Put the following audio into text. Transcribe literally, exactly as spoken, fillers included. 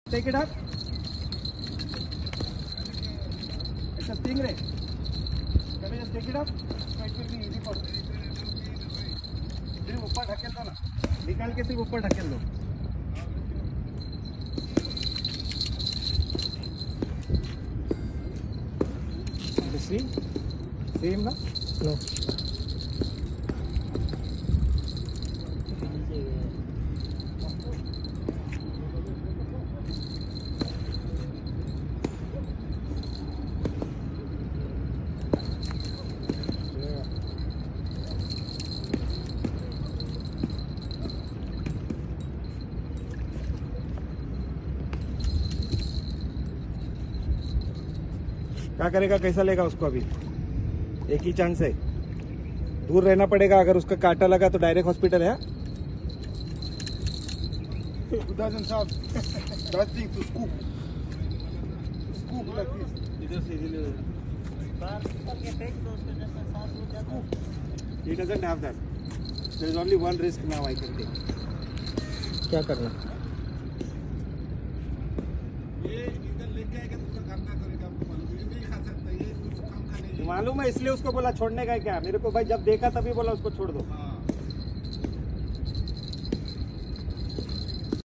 Take it up. It's a stingray. Can you just take it up? So it will be easy for you. सिर्फ ऊपर ढकेल दो ना, निकाल के सिर्फ ऊपर ढकेल दो. See? Same ना? No. क्या करेगा, कैसा लेगा उसको? अभी एक ही चांस है, दूर रहना पड़ेगा. अगर उसका कांटा लगा तो डायरेक्ट हॉस्पिटल है. Doesn't have that thing to scoop. Scoop like this. इधर से इधर. He doesn't have that. There is only one risk now I can take. क्या करना? ये इधर लेके आएगा तो उसका काम क्या करेगा आपको मालूम है. ये नहीं खा सकता, ये कुछ काम का नहीं मालूम है, इसलिए उसको बोला छोड़ने का. क्या मेरे को भाई जब देखा तभी बोला उसको छोड़ दो.